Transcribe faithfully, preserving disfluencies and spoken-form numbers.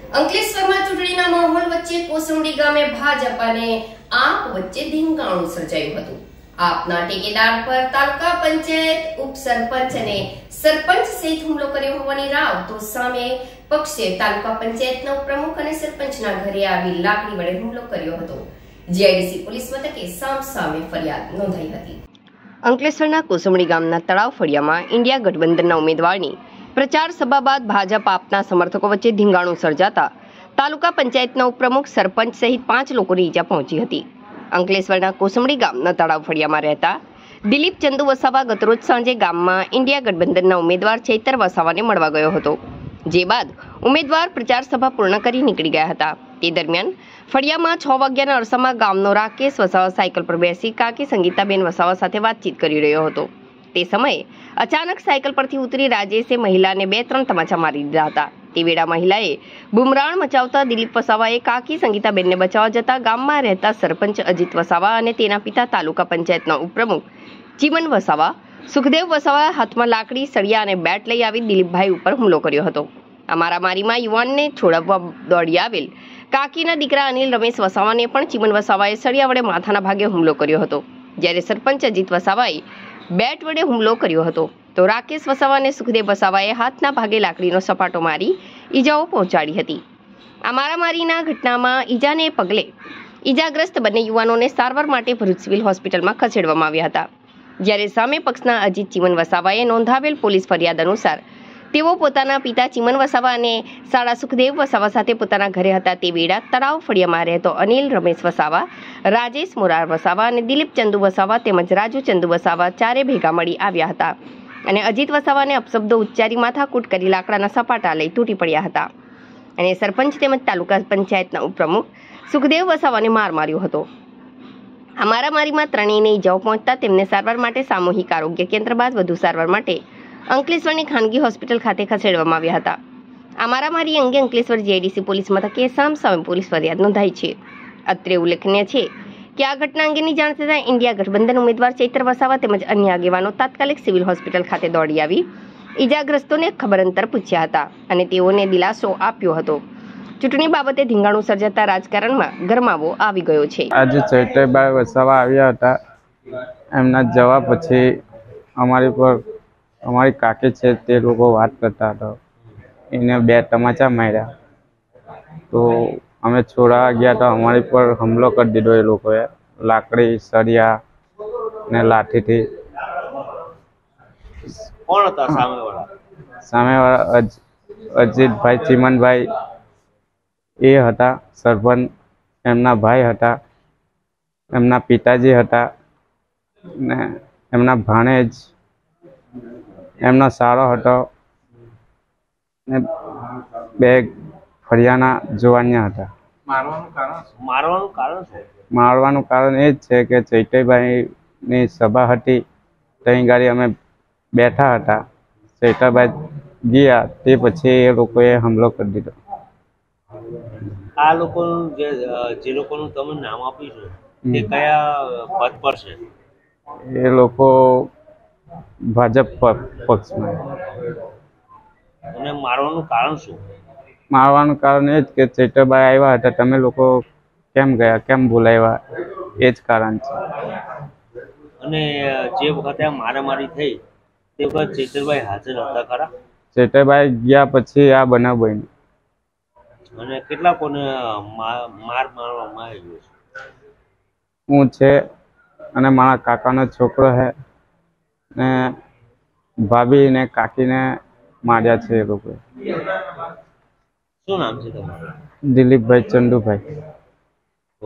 અંકલેશ્વરમાં ચૂંટણીના માહોલ વચ્ચે કોસંબડી ગામે ભાજપ અને આપ વચ્ચે ધીંગાણું સર્જાયું હતું। આપના ટેકેદાર પર તાલુકા પંચાયત ઉપસરપંચ અને સરપંચ સહિત હુમલો કર્યો હોવાની રાવતો સામે પક્ષે તાલુકા પંચાયતના પ્રમુખ અને સરપંચના ઘરે આવી લાકડી વડે હુમલો કર્યો હતો। જીઆઈડીસી પોલીસ મથકે સામસામે ફરિયાદ નોંધાઈ હતી। અંકલેશ્વરના કોસંબડી ગામના તળાવ ફળિયામાં ઇન્ડિયા ગઠબંધનના ઉમેદવારની પ્રચાર સભા બાદ ભાજપ આપના સમર્થકો વચ્ચે ધીંગાણું સર્જાતા તાલુકા પંચાયતના ઉપપ્રમુખ સરપંચ સહિત પાંચ લોકોને ઈજા પહોંચી હતી। અંકલેશ્વરના કોસંબડી ગામના તળાવ ફળિયામાં રહેતા દિલીપ ચંદુ વસાવા ગતરોજ સાંજે ગામમાં ઇન્ડિયા ગઠબંધનના ઉમેદવાર ચૈતર વસાવાને મળવા ગયો હતો, જે બાદ ઉમેદવાર પ્રચાર સભા પૂર્ણ કરી નીકળી ગયા હતા। તે દરમિયાન ફળિયામાં છ વાગ્યાના અરસામાં ગામનો રાકેશ વસાવા સાયકલ પર બેસી કાકી સંગીતાબેન વસાવા સાથે વાતચીત કરી રહ્યો હતો। તે સમયે અચાનક સાયકલ પરથી ઉતરી રાજેશે મહિલાને બે ત્રણ તમાચા મારી દીધા હતા। તે વેળા મહિલાએ બુમરાણ મચાવતા દિલીપ વસાવાએ કાકી સંગીતાબેનને બચાવવા જતા ગામમાં રહેતા સરપંચ અજીત વસાવા અને તેના પિતા તાલુકા પંચાયતના ઉપપ્રમુખ ચીમન વસાવા, સુખદેવ વસાવા હાથમાં લાકડી, સળિયા અને બેટ લઈ આવી દિલીપભાઈ ઉપર હુમલો કર્યો હતો। આ મારામારીમાં યુવાનને છોડાવવા દોડી આવેલ કાકીના દીકરા અનિલ રમેશ વસાવાને પણ ચીમન વસાવાએ સળિયા વડે માથાના ભાગે હુમલો કર્યો હતો, જ્યારે સરપંચ અજીત વસાવાએ બેટ વડે હુમલો કર્યો હતો, તો રાકેશ વસાવા અને સુખદેવ વસાવાએ હાથના ભાગે લાકડીનો સપાટો મારી ઈજાઓ પહોંચાડી હતી। આ મારામારીના ઘટનામાં ઈજાને પગલે ઈજાગ્રસ્ત બંને યુવાનોને સારવાર માટે ભરૂચ સિવિલ હોસ્પિટલમાં ખસેડવામાં આવ્યા હતા, જ્યારે સામે પક્ષના અજીત ચીમન વસાવાએ નોંધાવેલ પોલીસ ફરિયાદ અનુસાર તેઓ પોતાના પિતા ચીમન વસાવા અને સાળા સુખદેવ વસાવા સાથે પોતાના ઘરે હતા। તે વેળા તળાવ ફળિયામાં રહેતો અનિલ રમેશ વસાવા, રાજેશ મોરાર વસાવા અને દિલીપ ચંદુ વસાવા તેમજ રાજુ ચંદુ વસાવા ચારે ભેગા મળી આવ્યા હતા અને અજીત વસાવાને અપશબ્દો ઉચ્ચારી માથાકૂટ કરી લાકડાના સપાટા લઈ તૂટી પડ્યા હતા અને સરપંચ તેમજ તાલુકા પંચાયતના ઉપપ્રમુખ સુખદેવ વસાવાને માર માર્યો હતો। આ મારામારીમાં ત્રણેયને ઈજાઓ પહોંચતા તેમને સારવાર માટે સામૂહિક આરોગ્ય કેન્દ્ર બાદ વધુ સારવાર માટે અંકલેશ્વરની ખાનગી હોસ્પિટલ ખાતે ખસેડવામાં આવ્યા હતા। આ મારામારી અંગે અંકલેશ્વર જીઆઈડીસી પોલીસ મથકે સામસામે પોલીસ ફરિયાદ નોંધાઈ છે। અત્રે ઉલ્લેખનીય છે કે આ ઘટના અંગેની જાણ થતાં ઇન્ડિયા ગઠબંધન ઉમેદવાર ચૈતર વસાવા તેમજ અન્ય આગેવાનો તાત્કાલિક સિવિલ હોસ્પિટલ ખાતે દોડી આવી ઈજાગ્રસ્તોને ખબર અંતર પૂછ્યા હતા અને તેઓને દિલાસો આપ્યો હતો। ચૂંટણી બાબતે ધીંગાણું સર્જાતા રાજકારણમાં ગરમાવો આવી ગયો છે। આજે ચૈતરભાઈ વસાવા આવ્યા હતા, એમના જવા પછી અમારી પર અમારી કાકી છે તે લોકો વાત કરતા હતા, એને બે તમાચા માર્યા, તો અમે છોડાવા ગયા તો અમારી પર હુમલો કરી દીધો એ લોકોએ, લાકડી, સળિયા ને લાઠીથી। કોણ હતા સામેવાળા? સામેવાળા અજીતભાઈ ચીમનભાઈ એ હતા સરપંચ, એમના ભાઈ હતા, એમના પિતાજી હતા ને એમના ભાણેજ, એમનો સાળો હતો ને બે ફળિયાના જુવાનિયા હતા। મારવાનું કારણ મારવાનું કારણ છે મારવાનું કારણ એ જ છે કે ચૈતરભાઈની સભા હતી, ત્યાં ગાડી અમે બેઠા હતા, ચૈતરભાઈ ગયા તે પછી એ લોકોએ હુમલો કરી દીધો। આ લોકોનું જે જે લોકોનું તમે નામ આપ્યું છે તે કયા પદ પર છે? એ લોકો ભાજપ પક્ષમાં। અને મારવાનું કારણ શું? મારવાનું કારણ એ જ કે ચૈતરભાઈ આવ્યા હતા, તમે લોકો કેમ ગયા, કેમ બોલાવ્યા, એ જ કારણ છે। અને જે વખતે આ મારામારી થઈ તે વખત ચૈતરભાઈ હાજર હતા ખરા? ચૈતરભાઈ ગયા પછી આ બનાવ બન્યો। અને કેટલાકોને માર મારવામાં આવ્યો છે? હું છે અને મારા કાકાનો છોકરો છે ને ભાભી ને કાકીને માર્યા છે એ લોકોએ। શું નામ છે તમારું? દિલીપભાઈ ચંદુભાઈ।